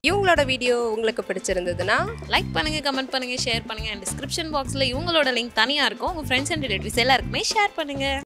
இவங்களோட வீடியோ உங்களுக்கு பிடிச்சிருந்ததுன்னா லைக் பண்ணுங்க, கமெண்ட் பண்ணுங்க, ஷேர் பண்ணுங்க. அண்ட் டிஸ்கிரிப்ஷன் பாக்ஸில் இவங்களோட லிங்க் தனியாக இருக்கும். உங்கள் ஃப்ரெண்ட்ஸ் அண்ட் ரிலேட்டிவ்ஸ் எல்லாருக்குமே ஷேர் பண்ணுங்க.